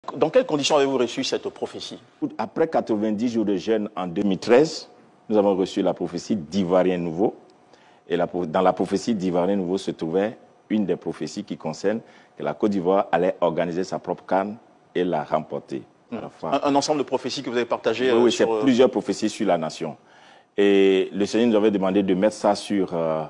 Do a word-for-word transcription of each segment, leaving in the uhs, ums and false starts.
Dans quelles conditions avez-vous reçu cette prophétie? Après quatre-vingt-dix jours de jeûne en deux mille treize, nous avons reçu la prophétie d'Ivoirien Nouveau. Et la, dans la prophétie d'Ivoirien Nouveau se trouvait une des prophéties qui concerne que la Côte d'Ivoire allait organiser sa propre CAN et la remporter. Mmh. Un, un ensemble de prophéties que vous avez partagées. Oui, euh, oui sur... c'est plusieurs prophéties sur la nation. Et le Seigneur nous avait demandé de mettre ça sur euh,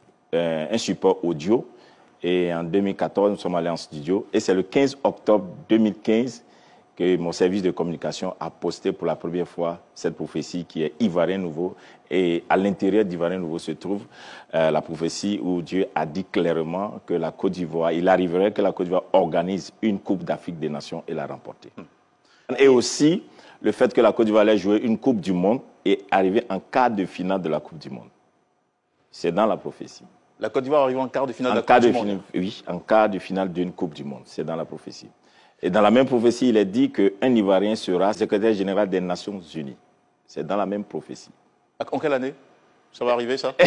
un support audio. Et en deux mille quatorze, nous sommes allés en studio. Et c'est le quinze octobre deux mille quinze que mon service de communication a posté pour la première fois cette prophétie qui est Ivoirien Nouveau. Et à l'intérieur d'Ivoirien Nouveau se trouve euh, la prophétie où Dieu a dit clairement que la Côte d'Ivoire, il arriverait que la Côte d'Ivoire organise une Coupe d'Afrique des Nations et la remporter. Hum. Et aussi le fait que la Côte d'Ivoire allait jouer une Coupe du Monde et arriver en quart de finale de la Coupe du Monde. C'est dans la prophétie. La Côte d'Ivoire arrive en quart de finale en de la Coupe du Monde. Finale, oui, en quart de finale d'une Coupe du Monde. C'est dans la prophétie. Et dans la même prophétie, il est dit qu'un Ivoirien sera secrétaire général des Nations Unies. C'est dans la même prophétie. En quelle année ça va arriver, ça?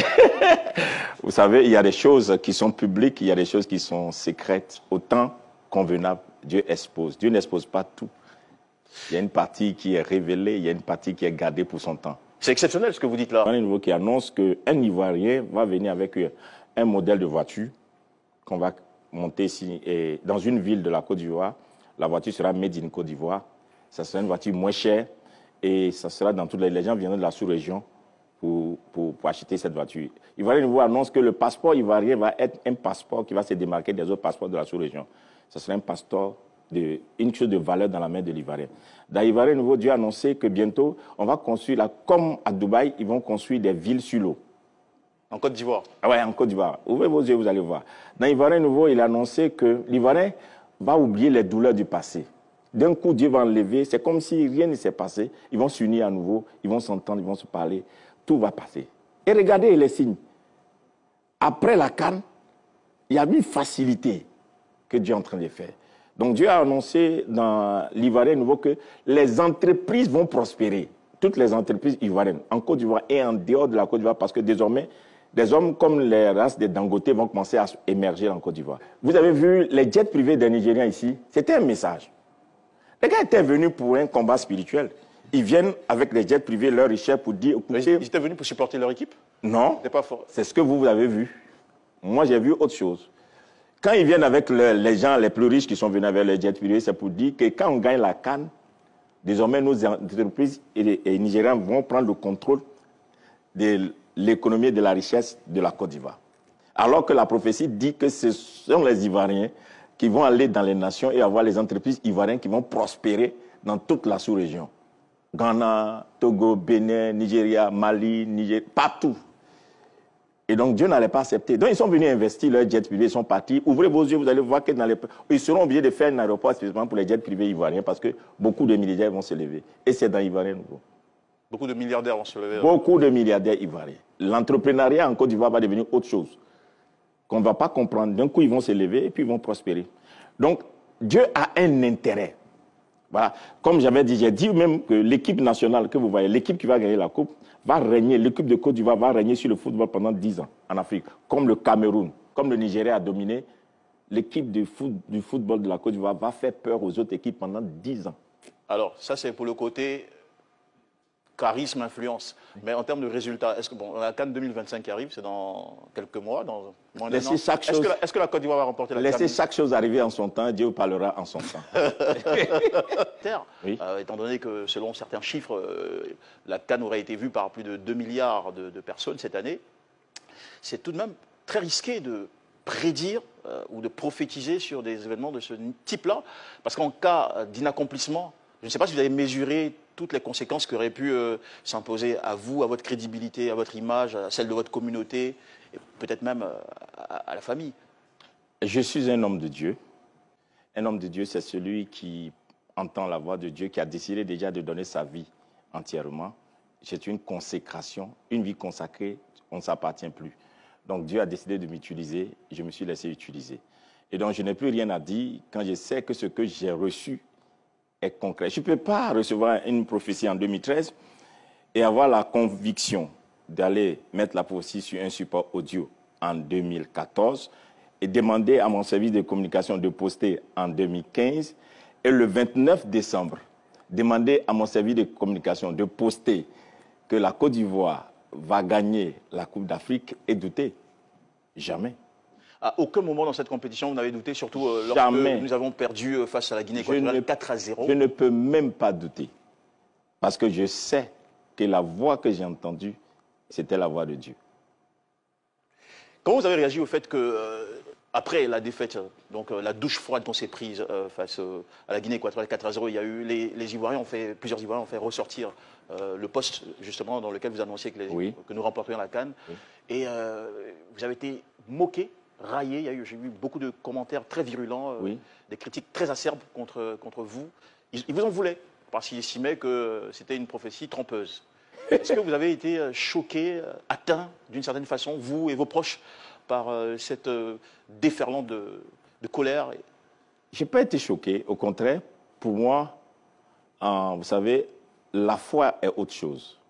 Vous savez, il y a des choses qui sont publiques, il y a des choses qui sont secrètes. Au temps convenable, Dieu expose. Dieu n'expose pas tout. Il y a une partie qui est révélée, il y a une partie qui est gardée pour son temps. C'est exceptionnel ce que vous dites là. Il y a un nouveau qui annonce qu'un Ivoirien va venir avec un modèle de voiture qu'on va monter ici. Et dans une ville de la Côte d'Ivoire, la voiture sera made in Côte d'Ivoire. Ça sera une voiture moins chère et ça sera dans toutes les... Les gens viendront de la sous-région pour, pour, pour acheter cette voiture. Ivoirien Nouveau annonce que le passeport ivoirien va être un passeport qui va se démarquer des autres passeports de la sous-région. Ça sera un passeport, de, une chose de valeur dans la main de l'Ivoirien. Dans Ivoirien Nouveau, Dieu a annoncé que bientôt, on va construire, là, comme à Dubaï, ils vont construire des villes sur l'eau. En Côte d'Ivoire? Ah ouais, en Côte d'Ivoire. Ouvrez vos yeux, vous allez voir. Dans Ivoirien Nouveau, il a annoncé que l'Ivoirien va oublier les douleurs du passé. D'un coup, Dieu va enlever. C'est comme si rien ne s'est passé. Ils vont s'unir à nouveau. Ils vont s'entendre, ils vont se parler. Tout va passer. Et regardez les signes. Après la CAN, il y a une facilité que Dieu est en train de faire. Donc Dieu a annoncé dans l'Ivoirien Nouveau que les entreprises vont prospérer. Toutes les entreprises ivoiriennes, en Côte d'Ivoire et en dehors de la Côte d'Ivoire, parce que désormais, des hommes comme les races des Dangote vont commencer à émerger en Côte d'Ivoire. Vous avez vu les jets privés des Nigériens ici? C'était un message. Les gars étaient venus pour un combat spirituel. Ils viennent avec les jets privés, leur richesse, pour dire... Écoutez, ils étaient venus pour supporter leur équipe? Non, pas fort. C'est ce que vous, vous avez vu. Moi, j'ai vu autre chose. Quand ils viennent avec le, les gens les plus riches qui sont venus avec les jets privés, c'est pour dire que quand on gagne la CAN, désormais, nos entreprises et les, et les Nigériens vont prendre le contrôle de l'économie et de la richesse de la Côte d'Ivoire. Alors que la prophétie dit que ce sont les Ivoiriens qui vont aller dans les nations et avoir les entreprises ivoiriennes qui vont prospérer dans toute la sous-région. Ghana, Togo, Bénin, Nigeria, Mali, Niger, partout. Et donc Dieu n'allait pas accepter. Donc ils sont venus investir leurs jets privés, ils sont partis. Ouvrez vos yeux, vous allez voir que dans les... ils seront obligés de faire un aéroport spécifiquement pour les jets privés ivoiriens parce que beaucoup de milliardaires vont se lever. Et c'est dans Ivoirien Nouveau. Beaucoup de milliardaires vont se lever. Beaucoup de milliardaires ivoiriens. L'entrepreneuriat en Côte d'Ivoire va devenir autre chose qu'on ne va pas comprendre. D'un coup, ils vont se lever et puis ils vont prospérer. Donc, Dieu a un intérêt. Voilà. Comme j'avais dit, j'ai dit même que l'équipe nationale que vous voyez, l'équipe qui va gagner la Coupe, va régner, l'équipe de Côte d'Ivoire va régner sur le football pendant dix ans en Afrique. Comme le Cameroun, comme le Nigeria a dominé, l'équipe du, foot, du football de la Côte d'Ivoire va faire peur aux autres équipes pendant dix ans. Alors, ça c'est pour le côté charisme, influence. Mais en termes de résultats, est-ce que bon, la CAN deux mille vingt-cinq qui arrive, c'est dans quelques mois, dans moins d'un an. Est-ce que, est que la Côte d'Ivoire va remporter la CAN? Laissez chaque chose arriver en son temps, Dieu parlera en son temps. Oui. Euh, étant donné que selon certains chiffres, euh, la CAN aurait été vue par plus de deux milliards de, de personnes cette année, c'est tout de même très risqué de prédire euh, ou de prophétiser sur des événements de ce type-là, parce qu'en cas d'inaccomplissement, je ne sais pas si vous avez mesuré toutes les conséquences qui auraient pu euh, s'imposer à vous, à votre crédibilité, à votre image, à celle de votre communauté, et peut-être même euh, à, à la famille. Je suis un homme de Dieu. Un homme de Dieu, c'est celui qui entend la voix de Dieu, qui a décidé déjà de donner sa vie entièrement. C'est une consécration, une vie consacrée, on ne s'appartient plus. Donc Dieu a décidé de m'utiliser, je me suis laissé utiliser. Et donc je n'ai plus rien à dire quand je sais que ce que j'ai reçu est concret. Je ne peux pas recevoir une prophétie en deux mille treize et avoir la conviction d'aller mettre la prophétie sur un support audio en deux mille quatorze et demander à mon service de communication de poster en deux mille quinze et le vingt-neuf décembre, demander à mon service de communication de poster que la Côte d'Ivoire va gagner la Coupe d'Afrique et douter. Jamais. À aucun moment dans cette compétition, vous n'avez douté, surtout euh, lorsque Jamais. nous avons perdu euh, face à la Guinée équatoriale quatre à zéro. Je ne peux même pas douter. Parce que je sais que la voix que j'ai entendue, c'était la voix de Dieu. Comment vous avez réagi au fait que, euh, après la défaite, donc euh, la douche froide qu'on s'est prise euh, face euh, à la Guinée équatoriale quatre à zéro, il y a eu les, les Ivoiriens ont fait, plusieurs Ivoiriens ont fait ressortir euh, le poste justement dans lequel vous annonciez que, les, oui. que nous remporterions la CAN. Oui. Et euh, vous avez été moqué, raillé. Il y a eu, j'ai vu beaucoup de commentaires très virulents, euh, oui. des critiques très acerbes contre, contre vous. Ils, ils vous en voulaient parce qu'ils estimaient que c'était une prophétie trompeuse. Est-ce que vous avez été choqué, atteint d'une certaine façon, vous et vos proches, par euh, cette euh, déferlante de, de colère? Je n'ai pas été choqué. Au contraire, pour moi, euh, vous savez, la foi est autre chose.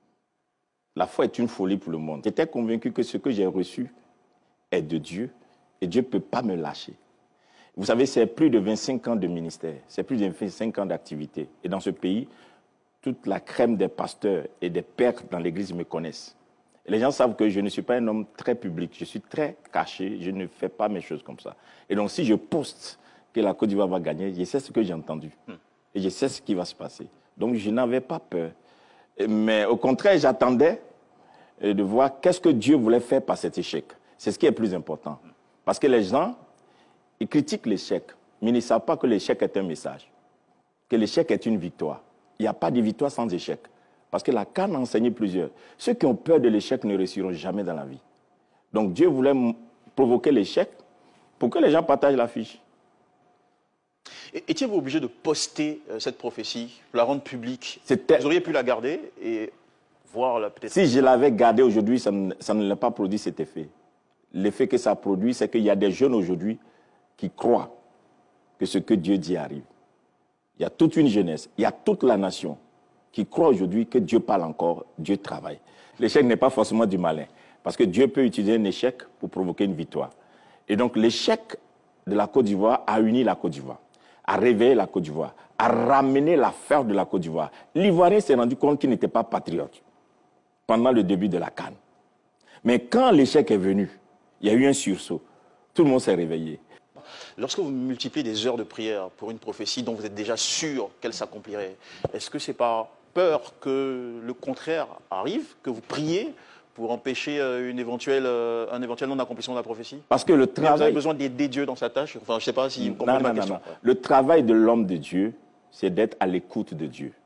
La foi est une folie pour le monde. J'étais convaincu que ce que j'ai reçu est de Dieu et Dieu ne peut pas me lâcher. Vous savez, c'est plus de vingt-cinq ans de ministère, c'est plus de vingt-cinq ans d'activité. Et dans ce pays, toute la crème des pasteurs et des pères dans l'église me connaissent. Et les gens savent que je ne suis pas un homme très public, je suis très caché, je ne fais pas mes choses comme ça. Et donc si je poste que la Côte d'Ivoire va gagner, je sais ce que j'ai entendu. Et je sais ce qui va se passer. Donc je n'avais pas peur. Mais au contraire, j'attendais de voir qu'est-ce que Dieu voulait faire par cet échec. C'est ce qui est le plus important. Parce que les gens, ils critiquent l'échec, mais ils ne savent pas que l'échec est un message, que l'échec est une victoire. Il n'y a pas de victoire sans échec. Parce que la CAN a enseigné plusieurs. Ceux qui ont peur de l'échec ne réussiront jamais dans la vie. Donc Dieu voulait provoquer l'échec pour que les gens partagent l'affiche. Étiez-vous obligé de poster euh, cette prophétie, la rendre publique? Vous auriez pu la garder et voir peut-être... Si je l'avais gardée aujourd'hui, ça ne, ça ne l'a pas produit cet effet. L'effet que ça a produit, c'est qu'il y a des jeunes aujourd'hui qui croient que ce que Dieu dit arrive. Il y a toute une jeunesse, il y a toute la nation qui croit aujourd'hui que Dieu parle encore, Dieu travaille. L'échec n'est pas forcément du malin, parce que Dieu peut utiliser un échec pour provoquer une victoire. Et donc l'échec de la Côte d'Ivoire a uni la Côte d'Ivoire, a réveillé la Côte d'Ivoire, a ramené l'affaire de la Côte d'Ivoire. L'Ivoirien s'est rendu compte qu'il n'était pas patriote pendant le début de la CAN. Mais quand l'échec est venu, il y a eu un sursaut. Tout le monde s'est réveillé. Lorsque vous multipliez des heures de prière pour une prophétie dont vous êtes déjà sûr qu'elle s'accomplirait, est-ce que c'est par peur que le contraire arrive, que vous priez pour empêcher une éventuelle, un éventuel non-accomplissement de la prophétie? Parce que le travail... Vous avez besoin d'aider Dieu dans sa tâche? Enfin, je ne sais pas si vous comprenez ma question. Non, non. Le travail de l'homme de Dieu, c'est d'être à l'écoute de Dieu.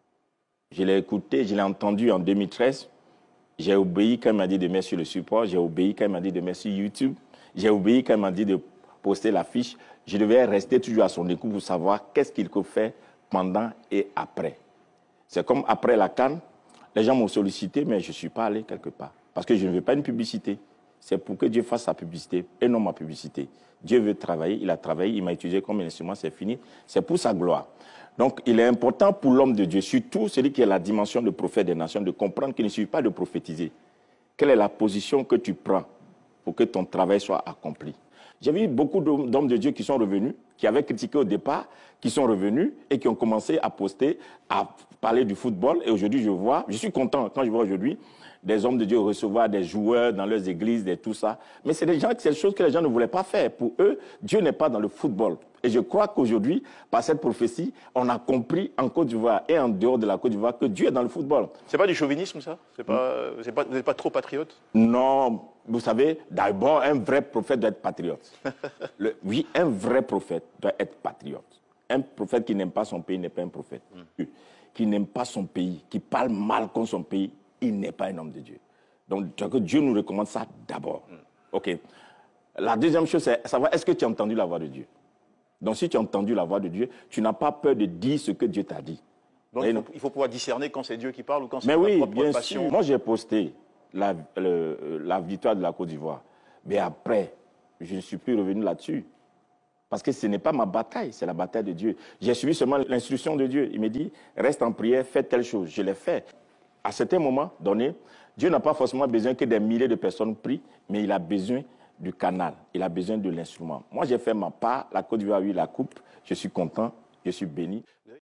Je l'ai écouté, je l'ai entendu en deux mille treize. J'ai obéi quand il m'a dit de mettre sur le support. J'ai obéi quand il m'a dit de mettre sur YouTube. J'ai obéi quand il m'a dit de poster l'affiche. Je devais rester toujours à son écoute pour savoir qu'est-ce qu'il faut faire pendant et après. C'est comme après la CAN, les gens m'ont sollicité, mais je ne suis pas allé quelque part. Parce que je ne veux pas une publicité. C'est pour que Dieu fasse sa publicité et non ma publicité. Dieu veut travailler, il a travaillé, il m'a utilisé comme un instrument, c'est fini. C'est pour sa gloire. Donc, il est important pour l'homme de Dieu, surtout celui qui a la dimension de prophète des nations, de comprendre qu'il ne suffit pas de prophétiser. Quelle est la position que tu prends pour que ton travail soit accompli? J'ai vu beaucoup d'hommes de Dieu qui sont revenus, qui avaient critiqué au départ, qui sont revenus et qui ont commencé à poster, à parler du football. Et aujourd'hui, je vois, je suis content quand je vois aujourd'hui des hommes de Dieu recevoir des joueurs dans leurs églises, et tout ça. Mais c'est des gens, c'est des choses que les gens ne voulaient pas faire. Pour eux, Dieu n'est pas dans le football. Et je crois qu'aujourd'hui, par cette prophétie, on a compris en Côte d'Ivoire et en dehors de la Côte d'Ivoire que Dieu est dans le football. C'est pas du chauvinisme, ça? C'est pas, c'est pas, vous n'êtes pas trop patriote? Non, vous savez, d'abord, un vrai prophète doit être patriote. Le, oui, un vrai prophète doit être patriote. Un prophète qui n'aime pas son pays n'est pas un prophète. Mm. Qui n'aime pas son pays, qui parle mal contre son pays, il n'est pas un homme de Dieu. Donc, Dieu nous recommande ça d'abord. Mm. OK. La deuxième chose, c'est savoir, est-ce que tu as entendu la voix de Dieu? Donc, si tu as entendu la voix de Dieu, tu n'as pas peur de dire ce que Dieu t'a dit. Donc, il faut, il faut pouvoir discerner quand c'est Dieu qui parle ou quand c'est ta oui, propre bien passion. Sûr. Moi, j'ai posté la, le, la victoire de la Côte d'Ivoire. Mais après, je ne suis plus revenu là-dessus. Parce que ce n'est pas ma bataille, c'est la bataille de Dieu. J'ai suivi seulement l'instruction de Dieu. Il me dit, reste en prière, fais telle chose. Je l'ai fait. À certains moments donnés, Dieu n'a pas forcément besoin que des milliers de personnes prient, mais il a besoin du canal, il a besoin de l'instrument. Moi, j'ai fait ma part, la Côte d'Ivoire a eu la coupe, je suis content, Je suis béni.